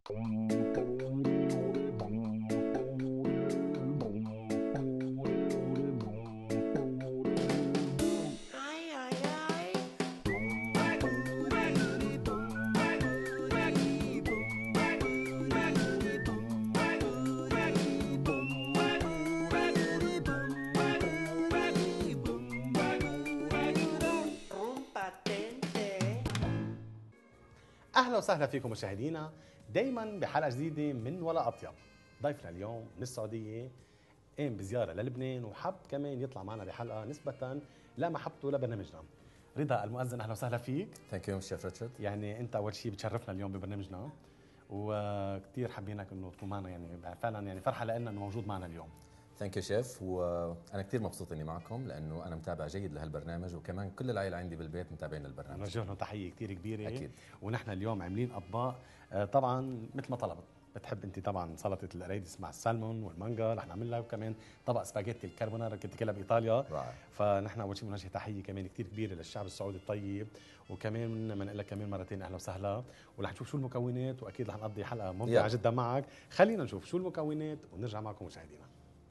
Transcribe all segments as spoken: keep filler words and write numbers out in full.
اهلا وسهلا فيكم مشاهدينا دايما بحلقه جديده من ولا اطيب. ضيفنا اليوم من السعوديه قام بزياره للبنان وحب كمان يطلع معنا بحلقه نسبه لمحبته لبرنامجنا. رضا المؤذن، اهلا وسهلا فيك. ثانك يو شيف ريتشارد. يعني انت اول شيء بتشرفنا اليوم ببرنامجنا وكثير حابينك انه تكون معنا، يعني فعلا يعني فرحه لنا انه موجود معنا اليوم. ثانك يو شيف، وانا كثير مبسوط اني معكم لانه انا متابع جيد لهالبرنامج، وكمان كل العائله عندي بالبيت متابعين البرنامج. نوجه لهم تحيه كثير كبيره. اكيد. ونحن اليوم عاملين اطباق طبعا مثل ما طلبت. بتحب انت طبعا سلطه القريدس مع السلمون والمانجا، رح نعمل لها وكمان طبق سباجيتي الكربونارا كنت كلها بايطاليا. رائع. فنحن اول شيء بنوجه تحيه كمان كثير كبيره للشعب السعودي الطيب، وكمان بنقول لك كمان مرتين اهلا وسهلا، ورح نشوف شو المكونات، واكيد رح نقضي حلقه ممتعه جدا معك. خلينا نشوف شو المكونات ونرجع معكم مشاهدينا.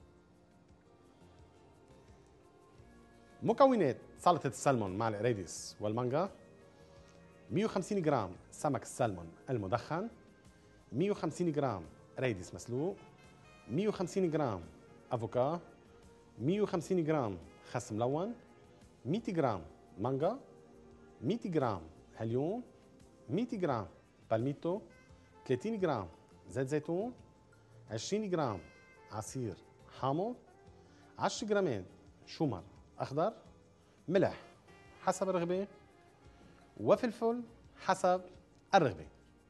مكونات سلطة السلمون مع القريدس والمانجا: مئة وخمسين جرام سمك السلمون المدخن، مئة وخمسين جرام قريدس مسلوق، مئة وخمسين جرام افوكا، مئة وخمسين جرام خس ملون، مئة جرام مانجا، مئة جرام هليوم، مئة جرام بالميتو، ثلاثين جرام زيت زيتون، عشرين جرام عصير حامض، عشرة جرامات شومر أخضر، ملح حسب الرغبة، وفلفل حسب الرغبة.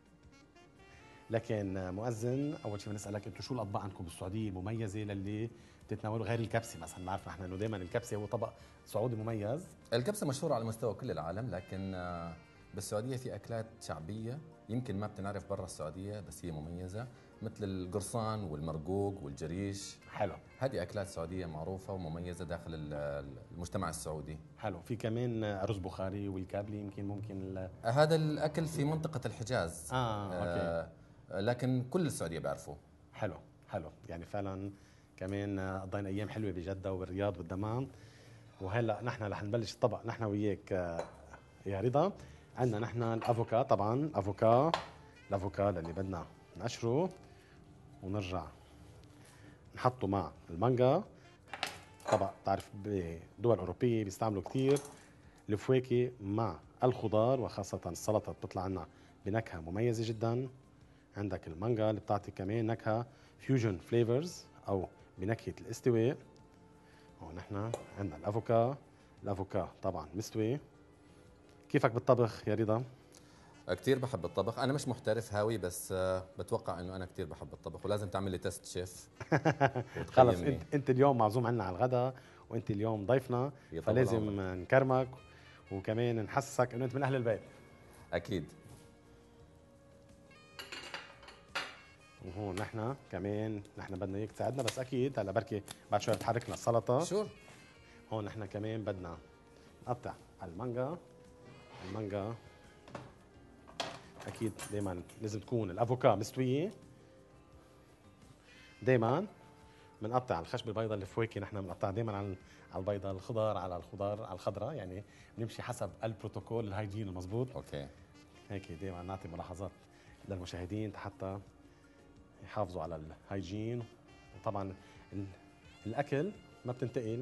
لكن مؤذن، أول شيء بنسألك أنتم شو الأطباق عندكم بالسعودية المميزة للي بتتناولوا غير الكبسة؟ مثلا بنعرف نحن إنه دائما الكبسة هو طبق سعودي مميز. الكبسة مشهورة على مستوى كل العالم، لكن بالسعودية في أكلات شعبية يمكن ما بتنعرف برا السعودية بس هي مميزة، مثل القرصان والمرقوق والجريش. حلو. هذه أكلات سعودية معروفة ومميزة داخل المجتمع السعودي. حلو. في كمان رز بخاري والكابلي، يمكن ممكن هذا الأكل في منطقة الحجاز. آه، أوكي. آه لكن كل السعودية بيعرفوه. حلو حلو. يعني فعلا كمان قضينا أيام حلوة بجدة والرياض والدمام. وهلا نحن رح نبلش الطبق نحن وياك يا رضا. عندنا نحن الافوكا، طبعا افوكا الافوكا اللي بدنا نقشره ونرجع نحطه مع المانجا. طبق تعرف بدول أوروبية بيستعملوا كتير الفواكه مع الخضار، وخاصة السلطة بتطلع لنا بنكهة مميزة جدا. عندك المانجا اللي بتعطي كمان نكهة فيوجن فليفرز أو بنكهة الاستواء. ونحن عندنا الافوكا. الافوكا طبعا مستوي. كيفك بالطبخ يا رضا؟ كثير بحب الطبخ، انا مش محترف هاوي بس بتوقع انه انا كثير بحب الطبخ، ولازم تعمل لي تيست شيف. خلص انت انت اليوم معزوم عنا على الغداء، وانت اليوم ضيفنا، فلازم نكرمك وكمان نحسسك انه انت من اهل البيت. اكيد. وهون نحن كمان نحن بدنا اياك تساعدنا، بس اكيد هلا بركي بعد شوي بتحركنا السلطه. شور. هون نحن كمان بدنا نقطع المانجا. المانجا اكيد دائما لازم تكون الافوكا مستويه. دائما بنقطع الخشب البيضاء الفواكه، نحن بنقطع دائما على على البيضاء، الخضار على الخضار على الخضراء، يعني بنمشي حسب البروتوكول الهايجين المضبوط. اوكي. هيك دائما نعطي ملاحظات للمشاهدين حتى يحافظوا على الهايجين. وطبعا الاكل ما بتنتقل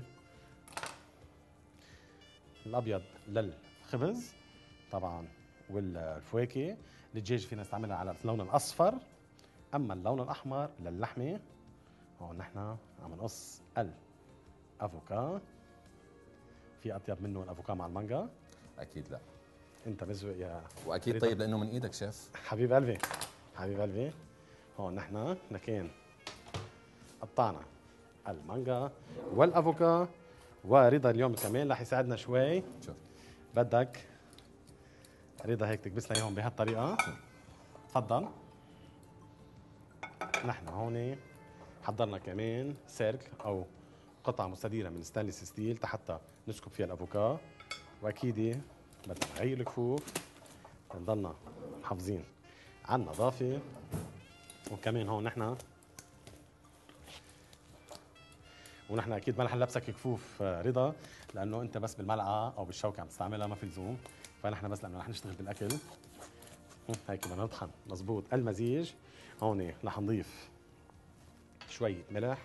الابيض للخبز طبعا والفواكه. الدجاج فينا نستعملها على اللون الاصفر، اما اللون الاحمر للحمه. هون نحن عم نقص الافوكا. في اطيب منه الافوكا مع المانجا؟ اكيد لا. انت مزوق يا واكيد طيب لانه من ايدك شيف. حبيب قلبي حبيب قلبي. هون نحن لكن قطعنا المانجا والافوكا، ورضا اليوم كمان رح يساعدنا شوي. شوف بدك رضا هيك تكبس لنا اياهم بهالطريقه. تفضل. نحن هون حضرنا كمان سيرك او قطعه مستديره من ستانلس ستيل حتى نسكب فيها الافوكا. واكيد بدنا نغير الكفوف، نضلنا محافظين على النظافه. وكمان هون نحن ونحن اكيد ما رح نلبسك كفوف رضا، لانه انت بس بالملعقه او بالشوكه عم تستعملها، ما في لزوم. فنحن بس لانه رح نشتغل بالاكل هيك بدنا نطحن مزبوط المزيج. هون رح نضيف شويه ملح،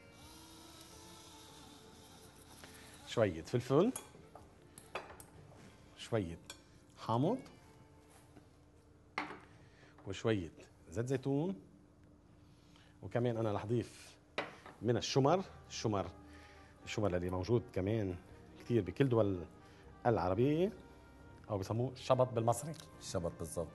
شويه فلفل، شويه حامض، وشويه زيت زيتون، وكمان انا رح اضيف من الشمر. الشمر الشمر اللي موجود كمان كثير بكل دول العربيه، او بسموه الشبط بالمصري. الشبط بالضبط.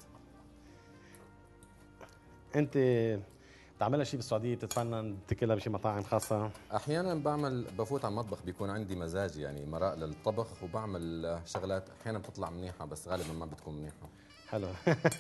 انت بتعملها شيء بالسعوديه، بتتفنن بتاكلها بشي مطاعم خاصه؟ احيانا بعمل بفوت على المطبخ، بيكون عندي مزاج يعني مراء للطبخ، وبعمل شغلات احيانا بتطلع منيحه بس غالبا ما بتكون منيحه. حلو.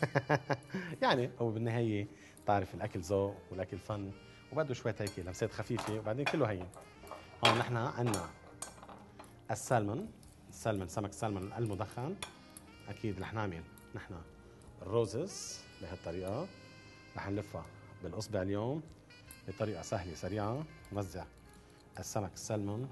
يعني هو بالنهايه تعرف الاكل ذوق والاكل فن، وبده شويه هيك لمسات خفيفه وبعدين كله هين. هون نحن عندنا السلمون. السلمون سمك السلمون المدخن. اكيد رح نعمل نحن الروزز بهالطريقه، رح نلفها بالاصبع اليوم بطريقه سهله سريعه. نوزع السمك السلمون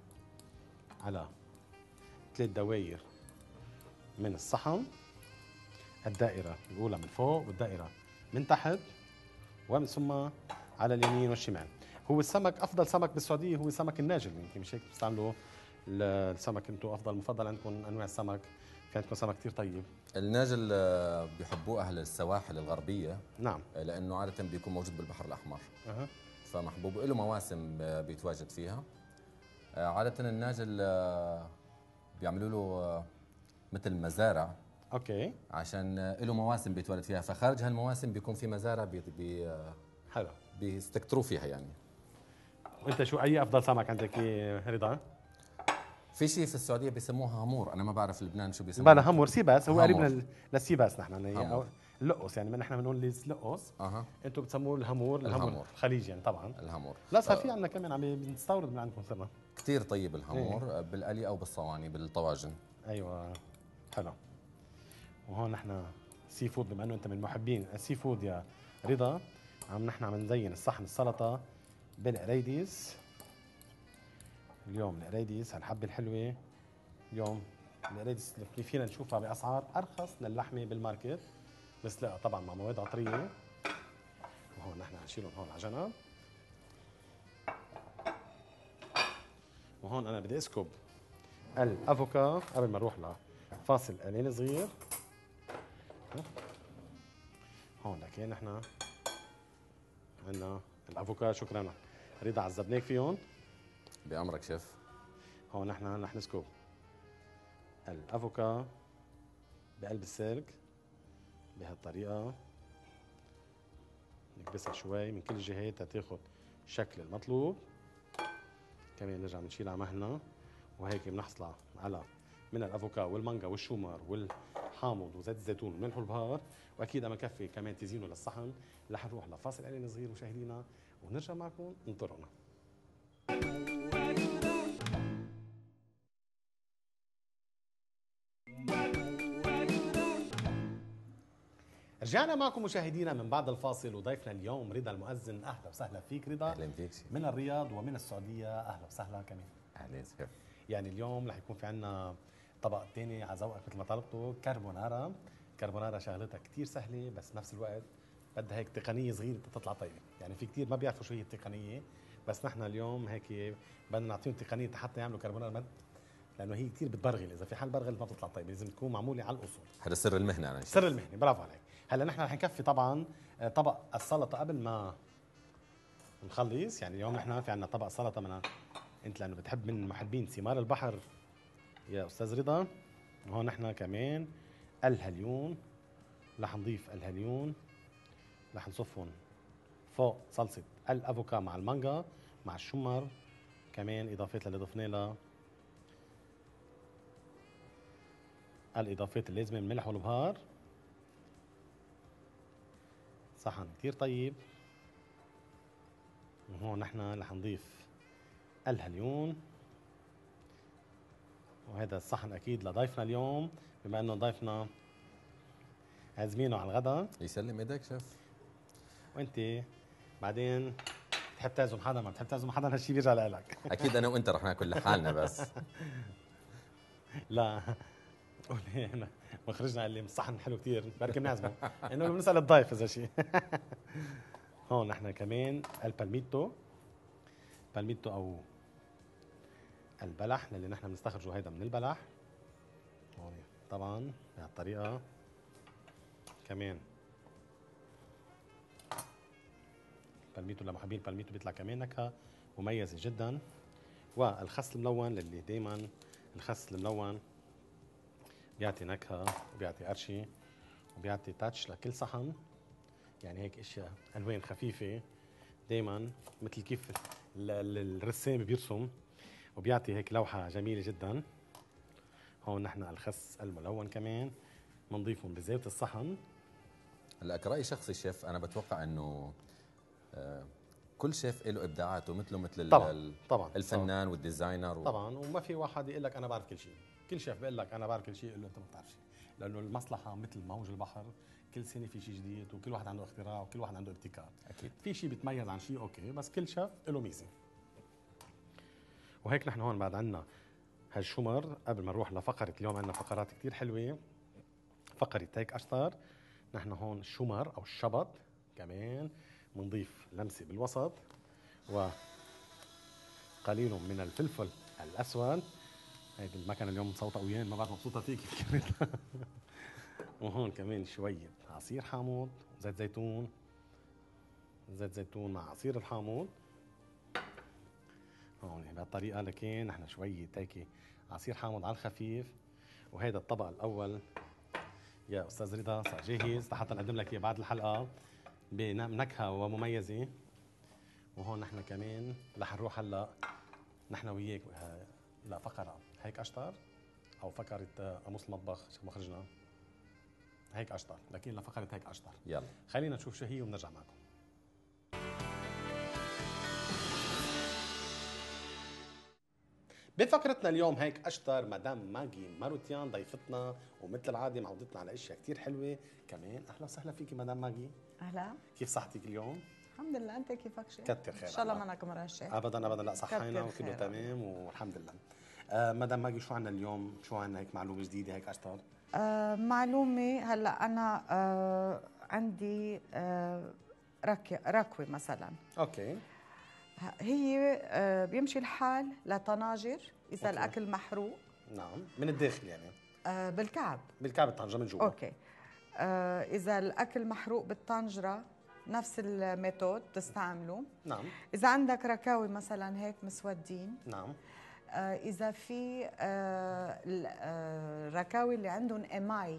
على ثلاث دواير من الصحن، الدائره الاولى من فوق والدائره من تحت، ومن ثم على اليمين والشمال. هو السمك افضل سمك بالسعوديه هو سمك الناجل، يمكن مش هيك بتستعملوا السمك انتم افضل مفضل عندكم انواع السمك؟ في عندكم سمك كثير طيب. الناجل آه، بيحبوه اهل السواحل الغربيه. نعم. آه، لانه عاده بيكون موجود بالبحر الاحمر. أه. فمحبوب، له مواسم آه، بيتواجد فيها. آه، عاده الناجل آه، بيعملوا له آه، مثل مزارع. اوكي. عشان آه، له مواسم بيتولد فيها، فخارج هالمواسم بيكون في مزارع بي بي آه، حلو. بيستكتروا فيها يعني. وانت شو اي افضل سمك عندك يا رضا؟ في شيء في السعوديه بيسموها هامور، انا ما بعرف لبنان شو بيسموها. بلا همور سيباس، هو قريب هامور. من للسيباس. نحن هي هامور. اللقص يعني، ما نحن بنقول اللقص، اها. انتم بتسموه الهمور. الهمور الهامور. الخليجي يعني طبعا. الهامور. لا صار في عندنا كمان عم بنستورد من عندكم صرنا. كثير طيب الهامور. ايه. بالقلي او بالصواني بالطواجن. ايوه حلو. وهون نحن سي فود، بما انه انت من محبين السي فود يا رضا، عم نحن عم نزين الصحن السلطه بالقريديس. اليوم القريديس هالحبه الحلوه، اليوم القريديس اللي فينا نشوفها باسعار ارخص من اللحمه بالماركت، بس لا طبعا مع مواد عطريه. وهون نحن هنشيلهم هون على جنب. وهون انا بدي اسكب الافوكا قبل ما نروح لفاصل قليل صغير. هون لكن نحن عندنا الافوكا. شكرا رضا عذبناك فيهم. بأمرك شيف. هون نحن رح نسكب الافوكا بقلب السلك بهالطريقه، نكبسها شوي من كل الجهات تاخذ الشكل المطلوب. كمان نرجع بنشيلها على مهلنا، وهيك بنحصل على من الافوكا والمانجا والشومر والحامض وزيت الزيتون والملح والبهار. واكيد ما كفي كمان تزينه للصحن. رح نروح لفاصل قليل صغير مشاهدينا، ونرجع معكم انطرونا. رجعنا معكم مشاهدينا من بعد الفاصل، وضيفنا اليوم رضا المؤذن. اهلا وسهلا فيك رضا. اهلا فيك شيف. من الرياض ومن السعوديه. اهلا وسهلا كمان. اهلا شيف. يعني اليوم رح يكون في عنا طبق تاني على ذوقك مثل ما طلبته، كربونارا. كربونارا شغلتها كتير سهله، بس نفس الوقت بدها هيك تقنيه صغيره تطلع طيبه. يعني في كتير ما بيعرفوا شو هي التقنيه، بس نحن اليوم هيك بدنا نعطيهم تقنيه حتى يعملوا كربونارا مد، لانه هي كتير بتبرغل. اذا في حال برغل ما بتطلع طيبه، لازم تكون معموله على الاصول. هذا سر المهنه انا. سر المهنه، برافو عليك. هلا نحن رح نكفي طبعا طبق السلطه قبل ما نخلص. يعني اليوم نحن في عنا طبق سلطه من، انت لانه بتحب من محبين ثمار البحر يا استاذ رضا. وهون نحن كمان الهليون، رح نضيف الهليون، رح نصفهم فوق صلصه الافوكا مع المانجا مع الشمر، كمان اضافات اللي ضفنا لها الاضافات اللازمه من الملح والبهار. صحن كتير طيب. وهون نحن رح نضيف الهليون، وهذا الصحن اكيد لضيفنا اليوم، بما انه ضيفنا عازمينه على الغداء. يسلم ايدك شيف. وانت بعدين بتحب تعزم حدا ما بتحب تعزم حدا هالشيء بيرجع لك. اكيد انا وانت رح ناكل لحالنا بس. لا قولي انا ما خرجنا قال لي الصحن حلو كثير بركي بنعزمه انه بنسال الضيف اذا شيء. هون نحن كمان البالميتو، بالميتو او البلح اللي نحن بنستخرجه هيدا من البلح. هون طبعا بهالطريقه كمان البالميتو لمحبين البالميتو بيطلع كمان نكهه مميزه جدا. والخس الملون اللي دائما الخس الملون بيعطي نكهه وبيعطي قرشه وبيعطي تاتش لكل صحن، يعني هيك اشياء الوان خفيفه دائما مثل كيف الرسام بيرسم وبيعطي هيك لوحه جميله جدا. هون نحن الخس الملون كمان بنضيفهم بزيت الصحن. هلا كرأي شخصي شيف انا بتوقع انه آه كل شيف له ابداعاته مثله مثل طبعا طبعا الفنان طبعا والديزاينر و... طبعا وما في واحد يقول لك انا بعرف كل شيء. كل شيف بيقول لك انا بعرف كل شيء، يقول له انت ما بتعرف شيء، لانه المصلحه مثل موج البحر، كل سنه في شيء جديد وكل واحد عنده اختراع وكل واحد عنده ابتكار. اكيد في شيء بيتميز عن شيء اوكي، بس كل شيف له ميزه. وهيك نحن هون بعد عندنا هالشمر. قبل ما نروح لفقره اليوم عندنا فقرات كثير حلوه. فقره هيك اشطر نحن هون الشمر او الشبط كمان بنضيف لمسه بالوسط وقليل من الفلفل الاسود. هيدي المكنه اليوم مصوته ويان ما بعرف مبسوطه فيك كيف. وهون كمان شويه عصير حامض، زيت زيتون، زيت زيتون مع عصير الحامض هون بهالطريقه. لكن نحن شويه هيك عصير حامض على الخفيف. وهيدا الطبق الاول يا استاذ رضا صار جاهز لحتى نقدم لك اياه بعد الحلقه بنكهه ومميزه. وهون نحن كمان رح نروح هلا نحن وياك لفقره هيك اشطر او فقره قاموس المطبخ شو مخرجنا هيك اشطر، لكن لفقره هيك اشطر. يلا خلينا نشوف شو هي وبنرجع معكم. بفقرتنا اليوم هيك اشطر مدام ماجي ماروتيان ضيفتنا، ومثل العاده معودتنا على اشياء كثير حلوه كمان. اهلا وسهلا فيكي مدام ماجي. اهلا. كيف صحتك اليوم؟ الحمد لله، انت كيفك شيخ؟ كتر خير ان شاء الله الله. منك مرشح. ابدا ابدا لا صحينا وكله خير. تمام والحمد لله. آه مدام ماجي شو عندنا اليوم؟ شو عندنا هيك معلومه جديده هيك اشطر؟ آه معلومه هلا انا آه عندي آه ركي ركوه مثلا. اوكي. هي آه بيمشي الحال لطناجر اذا أوكي. الاكل محروق. نعم من الداخل يعني. آه بالكعب. بالكعب الطنجره من جوا. اوكي. آه اذا الاكل محروق بالطنجره نفس الميثود تستعمله. نعم. اذا عندك ركاوي مثلا هيك مسودين. نعم. آه إذا في آه الركاوي اللي عندهم إيماي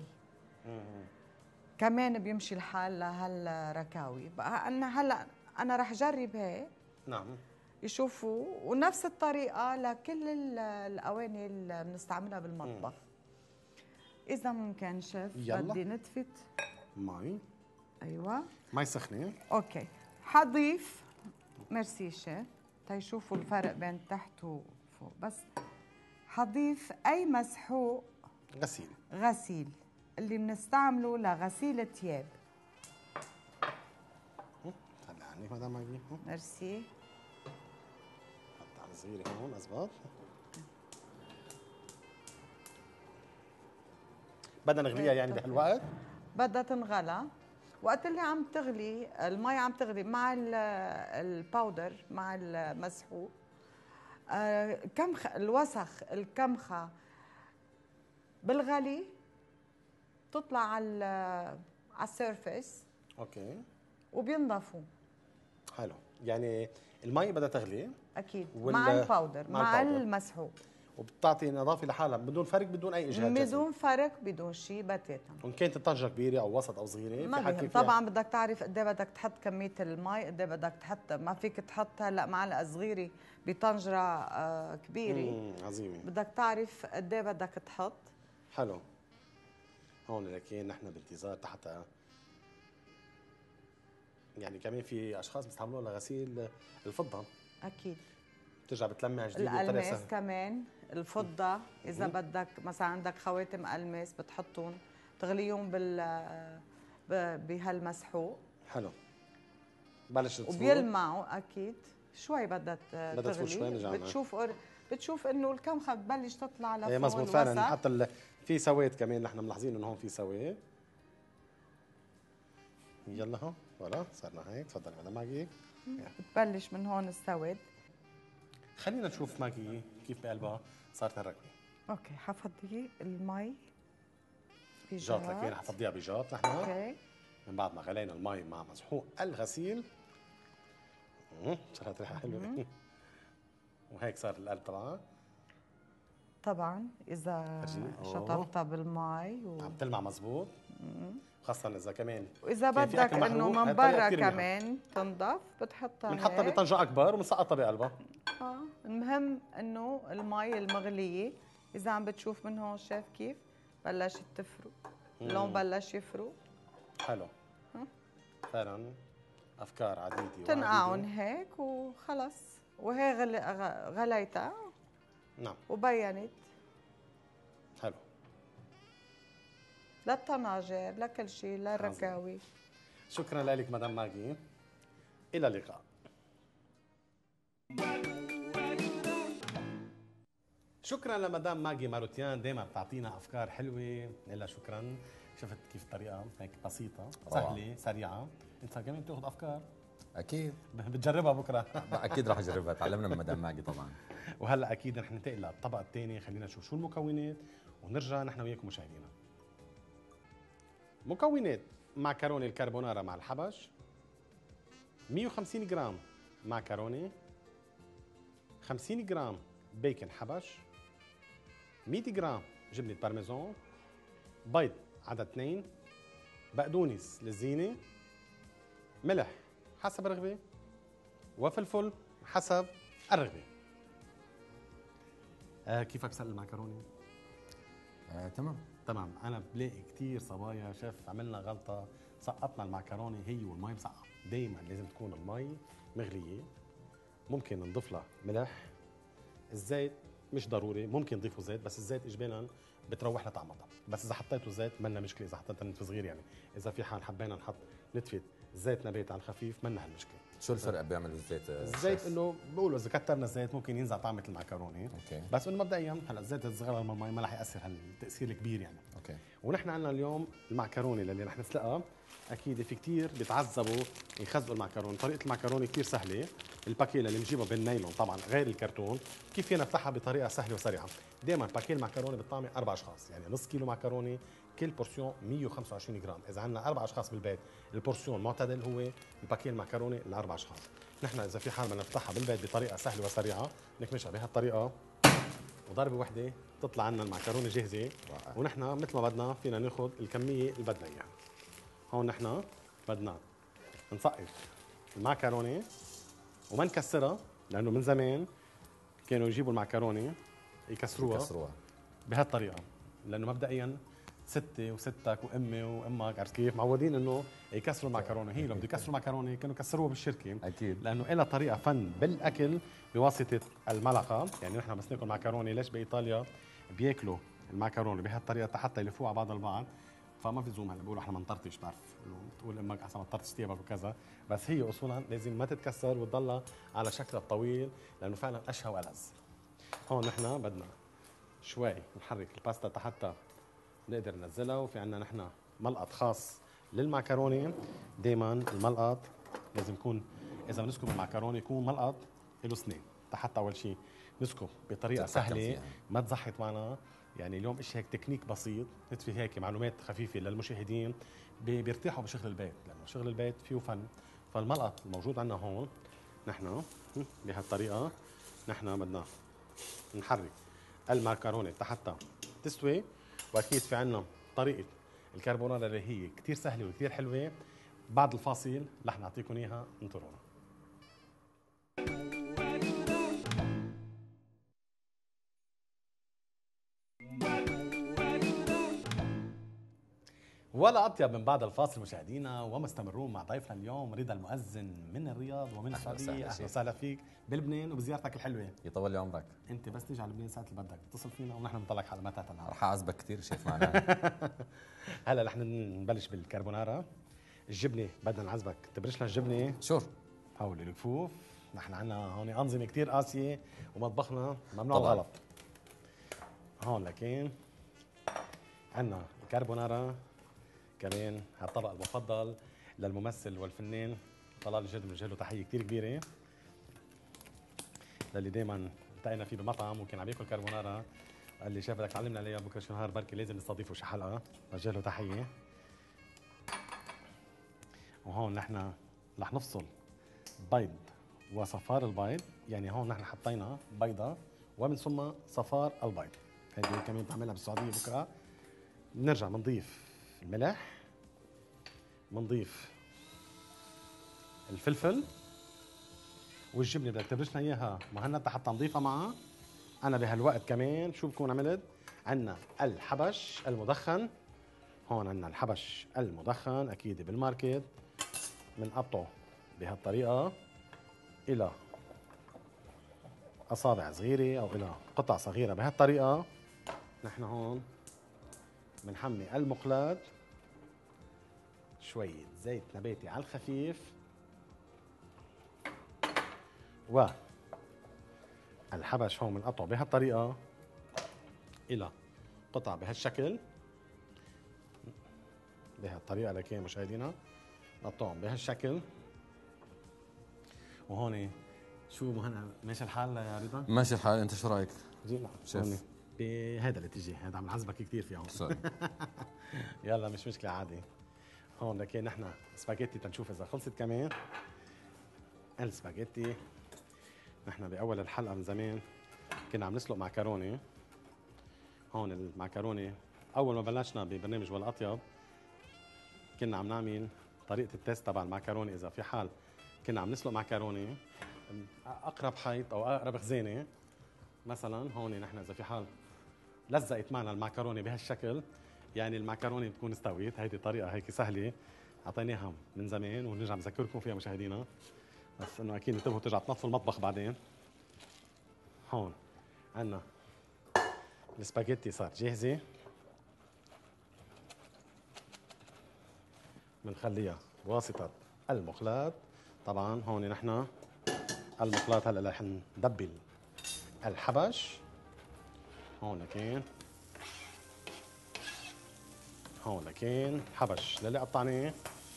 كمان بيمشي الحال لهالركاوي. بقى أنا هلا أنا رح جرب هيك. نعم. يشوفوا ونفس الطريقة لكل الأواني اللي بنستعملها بالمطبخ. مم. إذا ممكن شيف بدي نتفت مي. أيوة مي سخنة. أوكي. حضيف ميرسي شيف تيشوفوا الفرق بين تحت و فوق. بس حضيف اي مسحوق غسيل غسيل اللي بنستعمله لغسيل الثياب. هلا عنك مدام ماجي. ميرسي. حط على صغيره هون اضبط. بدنا نغليها يعني بهالوقت؟ بدها تنغلى وقت اللي عم تغلي المي عم تغلي مع الباودر مع المسحوق. آه كمخ الوسخ الكمخه بالغلي تطلع على على السيرفيس. اوكي. وبينضفوا. حلو، يعني المي بدها تغلي اكيد مع الباودر مع, مع المسحوق وبتعطي نظافه لحالها بدون فرق بدون اي اجهاد جسدي. بدون فرق بدون شيء بتاتا. وان كانت الطنجره كبيره او وسط او صغيره ما بهم. طبعا بدك تعرف قد ايه بدك تحط كميه المي، قد ايه بدك تحط. ما فيك تحط هلا معلقه صغيره بطنجره آه كبيره. امم عظيمه. بدك تعرف قد ايه بدك تحط. حلو. هون لكن نحن بانتظار حتى يعني كمان في اشخاص بيستعملوها لغسيل الفضه. اكيد. بترجع بتلمع جديد. الالماس كمان الفضه اذا بدك مثلا عندك خواتم الماس بتحطهم تغليهم بال بهالمسحوق. حلو. بلش تفور وبيلمعوا اكيد. شوي بدها بدها تفور شوي تغلي، نرجع بتشوف أر... بتشوف انه الكمخه بتبلش تطلع لفوق. ايه مزبوط فعلا. حتى ال... في سويت كمان نحن ملاحظين انه هون في سويت. يلا هون ولا صرنا هيك. تفضلي مدام ماجي. بتبلش من هون السواد. خلينا نشوف ماجي كيف بقلبها صارت الركبه. اوكي حفضي المي بجاط لكن حفضيها بجاط نحن. اوكي. من بعد ما غلينا المي مع مسحوق الغسيل صارت ريحه حلوه. وهيك صار القلب طبعا. طبعا اذا شطفتها بالمي و... عم تلمع مزبوط. خاصة إذا كمان وإذا بدك إنه من برا كمان تنضف بتحطها بنحطها بطنجة أكبر وبنسقطها بقلبها. آه المهم إنه المي المغلية إذا عم بتشوف من هون شايف كيف بلشت تفرق، اللون بلش يفرق. حلو. فعلا أفكار عديدة تنقعهم هيك وخلص. وهي غل... غليتها. نعم. وبينت. حلو. للطناجر لكل شيء للركاوي. شكرا لك مدام ماجي. الى اللقاء. شكرا لمدام ماجي ماروتيان دائما بتعطينا افكار حلوه. لها شكرا. شفت كيف الطريقه هيك بسيطه سهله سريعه. انت كمان بتاخذ افكار اكيد بتجربها بكره. اكيد رح اجربها. تعلمنا من مدام ماجي طبعا. وهلا اكيد رح ننتقل للطبق الثاني. خلينا نشوف شو المكونات ونرجع نحن وياكم مشاهدينا. مكونات: معكرونه الكربونارا مع الحبش، مئة وخمسين جرام معكرونه، خمسين جرام بيكن حبش، مئة جرام جبنه بارميزان، بيض عدد اثنين، بقدونس للزينه، ملح حسب الرغبه، وفلفل حسب الرغبه. آه كيفك سلق المعكرونه؟ آه، تمام تمام. انا بلاقي كثير صبايا شيف عملنا غلطه، سقطنا المعكرونه هي والمي مسقعه. دائما لازم تكون المي مغليه، ممكن نضيف لها ملح. الزيت مش ضروري، ممكن نضيفه زيت بس الزيت اجبارا بتروح لها طعمها. بس اذا حطيته زيت منا مشكله. اذا حطيتها نتفه صغير يعني اذا في حال حبينا نحط نتفه زيت نبات على الخفيف منا هالمشكله. شو الفرق بيعمل الزيت؟ الزيت انه بقولوا اذا كثرنا الزيت ممكن ينزع طعمه المعكرونه. اوكي. بس انه مبدئيا هلا الزيت الصغير من المي ما رح ياثر هالتاثير الكبير يعني. اوكي. ونحن عندنا اليوم المعكرونه اللي رح نسلقها. اكيد في كثير بيتعذبوا يخزقوا المعكرونه. طريقه المعكرونه كثير سهله. الباكيله اللي بنجيبها بالنايلون طبعا غير الكرتون، كيف فينا نفتحها بطريقه سهله وسريعه. دائما باكيل معكرونه بتطعمي اربع اشخاص، يعني نص كيلو معكرونه كل بورسيون مئة وخمسة وعشرين جرام. اذا عندنا اربع اشخاص بالبيت البورسيون معتدل هو الباكيل معكرونه لاربع اشخاص. نحن اذا في حال بدنا نفتحها بالبيت بطريقه سهله وسريعه نكمشها بهالطريقه وضربه وحده تطلع عنا المعكرونه جاهزه. ونحن مثل ما بدنا فينا ناخذ الكميه اللي بدنا اياها. هون نحن بدنا نسقف المعكرونه وما نكسرها، لانه من زمان كانوا يجيبوا المعكرونه يكسروها يكسروها بهالطريقه، لانه مبدئيا ستي وستك وامي وامك عرفت كيف معودين انه يكسروا المعكرونه. هي لو بده يكسروا المعكرونه كانوا يكسروها بالشركه اكيد، لانه لها طريقه فن بالاكل بواسطه الملقه. يعني نحن بس ناكل معكرونه، ليش بايطاليا بياكلوا المعكرونه بهالطريقه حتى يلفوها على بعض البعض؟ فما في زوم. هلا بيقولوا احنا ما نطرطش، بتعرف تقول امك احسن ما تطرطش ثيابك وكذا، بس هي اصولا لازم ما تتكسر وتضلها على شكلها الطويل لانه فعلا اشهى والذ. هون نحن بدنا شوي نحرك الباستا حتى نقدر ننزلها. وفي عندنا نحن ملقط خاص للمعكرونه. دائما الملقط لازم يكون، اذا بنسكب المعكرونه يكون ملقط له سنين حتى اول شيء نسكب بطريقه سهله ما تزحط معنا. يعني اليوم اشي هيك تكنيك بسيط نتفي هيك معلومات خفيفه للمشاهدين بيرتاحوا بشغل البيت، لانه شغل البيت فيه فن. فالملقط الموجود عندنا هون نحن بهالطريقه نحن بدنا نحرك المعكرونه حتى تستوي. واكيد في عندنا طريقه الكربونارا اللي هي كثير سهله وكثير حلوه. بعد الفاصل رح نعطيكم اياها، انطرونا. ولا اطيب من بعد الفاصل مشاهدينا، ومستمرون مع ضيفنا اليوم رضا المؤذن من الرياض ومن السعوديه. اهلا وسهلا فيك بلبنان وبزيارتك الحلوه. يطول لي عمرك. انت بس تيجي على لبنان ساعه اللي بدك اتصل فينا ونحن بنطلعك على متى النهار. رح اعزبك كثير شيف معنا. هلا رح نبلش بالكربونارا. الجبنه بدنا نعذبك تبرش لنا الجبنه شور. حول الكفوف. نحن عندنا هون انظمه كثير قاسيه ومطبخنا ممنوع طبعاً. الغلط. هون لكن عندنا الكربونارا كمان هالطبق المفضل للممثل والفنان طلال الجد، بنوجه له تحيه كثير كبيره، للي دائما التقينا فيه بمطعم وكان عم ياكل كربونارا قال لي شايف بدك تعلمنا عليها بكره شو نهار بركي لازم نستضيفه شي حلقه، بوجه له تحيه. وهون نحن رح نفصل بيض وصفار البيض، يعني هون نحن حطينا بيضه ومن ثم صفار البيض، هذه كمان بعملها بالسعوديه بكره. بنرجع بنضيف الملح، بنضيف الفلفل والجبنه بدك تبرشنا اياها مهند حتى نضيفها معها. انا بهالوقت كمان شو بكون عملت؟ عندنا الحبش المدخن، هون عندنا الحبش المدخن اكيد بالماركت، بنقطعه بهالطريقه الى اصابع صغيره او الى قطع صغيره بهالطريقه. نحن هون بنحمي المقلاة، شويه زيت نباتي على الخفيف، و الحبش هون بنقطعه بهالطريقه الى قطع بهالشكل، بهالطريقه لكن مشاهدينا نقطعهم بهالشكل. وهون شو مهنا ماشي الحال يا رضا؟ ماشي الحال، انت شو رايك؟ جينا شيف. هون بهذا الاتجاه، هذا عم نعذبك كثير فيه هون. سوري. يلا مش مشكله عادي. هون لكن نحن سباجيتي تنشوف اذا خلصت كمان. السباجيتي نحن باول الحلقه من زمان كنا عم نسلق معكرونه. هون المعكرونه اول ما بلشنا ببرنامج والاطيب كنا عم نعمل طريقه التيست تبع المعكرونه، اذا في حال كنا عم نسلق معكرونه اقرب حيط او اقرب خزانه مثلا، هون نحن اذا في حال لزقت معنا المعكرونه بهالشكل يعني المعكرونه بتكون استويت. هيدي طريقه هيك سهله اعطيناها من زمان ونرجع نذكركم فيها مشاهدينا، بس انه اكيد انتبهوا ترجعوا تنظفوا المطبخ بعدين. هون عندنا السباجيتي صارت جاهزه، بنخليها بواسطه المقلاة. طبعا هون نحن المقلاة هلا رح ندبل الحبش. هون لكن هون لكن حبش للي قطعناه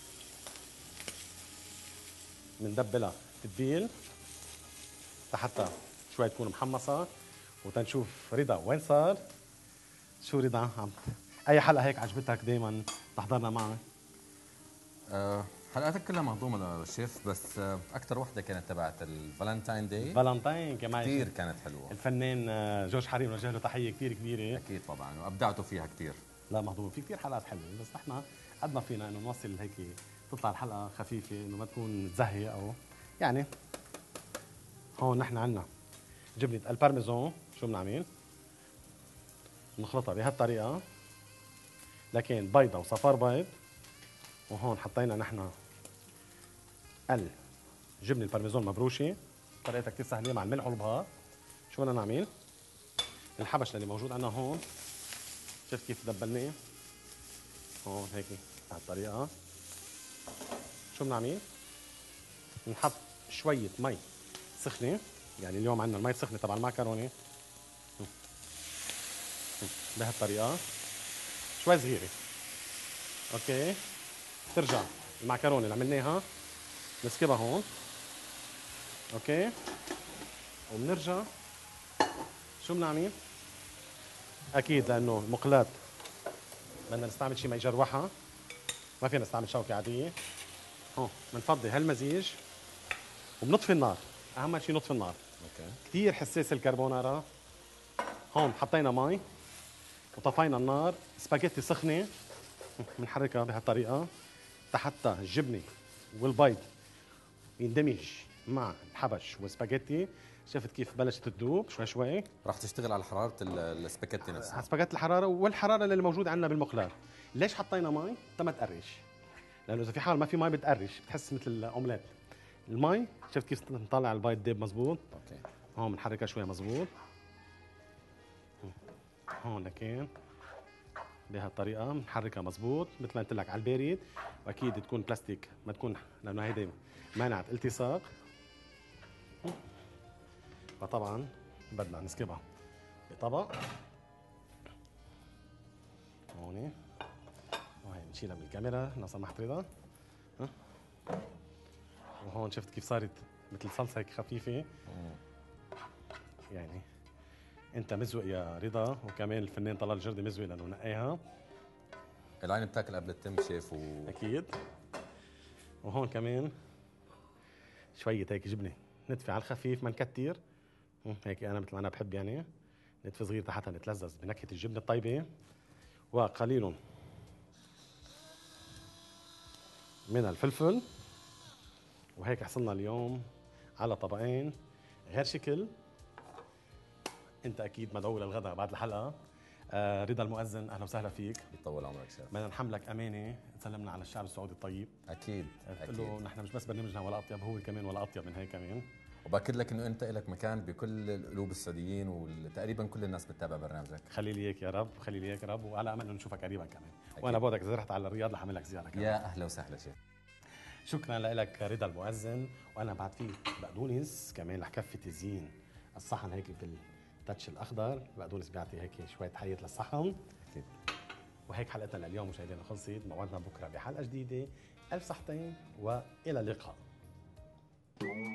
بندبلها تتبيل لحتى شوي تكون محمصه. وتنشوف رضا وين صار. شو رضا عم اي حلقه هيك عجبتك دائما تحضرنا معك؟ أه حلقاتك كلها مهضومه للشيف، بس أه اكثر وحده كانت تبعت الفالنتاين داي، فالنتاين كمان كثير كانت حلوه. الفنان آه، جورج حريم نوجه له تحيه كثير كبيره. اكيد طبعا، وابدعتوا فيها كثير. لا مهضوم، في كثير حلقات حلوه، بس نحن قد ما فينا انه نوصل هيك تطلع الحلقه خفيفه، انه ما تكون تزهق او يعني. هون نحن عندنا جبنه البارميزان، شو بنعمل؟ بنخلطها بهالطريقه، لكن بيضه وصفار بيض. وهون حطينا نحن الجبنه البارميزان مبروشه، طريقتها كثير سهله مع الملح والبهار. شو بدنا نعمل؟ الحبش اللي موجود عندنا هون شفت كيف دبلناه؟ هون هيك بهالطريقه. شو بنعمل؟ بنحط شويه مي سخنه، يعني اليوم عندنا المي السخنه تبع المعكرونه بهالطريقه شوي صغيره. اوكي، ترجع المعكرونه اللي عملناها نسكبها هون. اوكي، وبنرجع شو بنعمل؟ اكيد لانه المقلاة بدنا نستعمل شيء ما يجروحها، ما فينا نستعمل شوكه عاديه. هون بنفضي هالمزيج وبنطفي النار، اهم شيء نطفي النار. اوكي. كثير حساس الكربونارا. هون حطينا مي وطفينا النار، سباجيتي سخنه بنحركها بهالطريقه حتى الجبنه والبيض يندمج مع الحبش والسباجيتي. شفت كيف بلشت تذوب شوي شوي؟ راح تشتغل على حراره ال- السباكيتي نفسها. على سباجيتي الحراره والحراره اللي موجوده عندنا بالمقلاة. ليش حطينا مي؟ تا ما تقرش، لانه اذا في حال ما في مي بتقرش، بتحس مثل الاومليت. المي شفت كيف نطلع البيض ديب مزبوط. اوكي. هون بنحركها شوي مزبوط. هون لكن بهالطريقه، بنحركها مزبوط مثل ما قلت لك على البارد، واكيد تكون بلاستيك ما تكون، لانه هيدي مانعه التصاق. فطبعا بدنا نسكبها بطبق هون، وهي نشيلها من الكاميرا لو سمحت رضا. ها؟ وهون شفت كيف صارت مثل صلصه هيك خفيفه. يعني انت مزوق يا رضا، وكمان الفنان طلال الجردي مزوق لانه نقاها. العين بتاكل قبل التم شيف و... اكيد. وهون كمان شويه هيك جبنه نتفه على الخفيف، ما نكتر هيك، انا مثل ما انا بحب يعني نتفه صغير حتى نتلذذ بنكهه الجبنه الطيبه، وقليل من الفلفل. وهيك حصلنا اليوم على طبقين غير شكل. انت اكيد مدعو للغداء بعد الحلقه. آه رضا المؤذن، اهلا وسهلا فيك. بيطول عمرك شيف. بدنا نحملك امانه تسلمنا على الشعب السعودي الطيب. اكيد قلت له نحن مش بس برنامجنا ولا اطيب، هو كمان ولا اطيب من هيك كمان. وباكد لك انه انت لك مكان بكل قلوب السعوديين، وتقريبا كل الناس بتتابع برنامجك. خلي لي اياك يا رب، خلي لي اياك يا رب، وعلى امل انه نشوفك قريبا كمان. أكيد. وانا بعدك اذا رحت على الرياض رح اعمل لك زياره كمان. يا اهلا وسهلا شيف. شكرا لك رضا المؤذن. وانا بعد في بقدونس كمان رح كفي تزيين الصحن هيك بالتاتش الاخضر. البقدونس بيعطي هيك شويه حياه للصحن. اكيد. وهيك حلقتنا لليوم مشاهدينا خلصت. موعدنا بكره بحلقه جديده. الف صحتين والى اللقاء.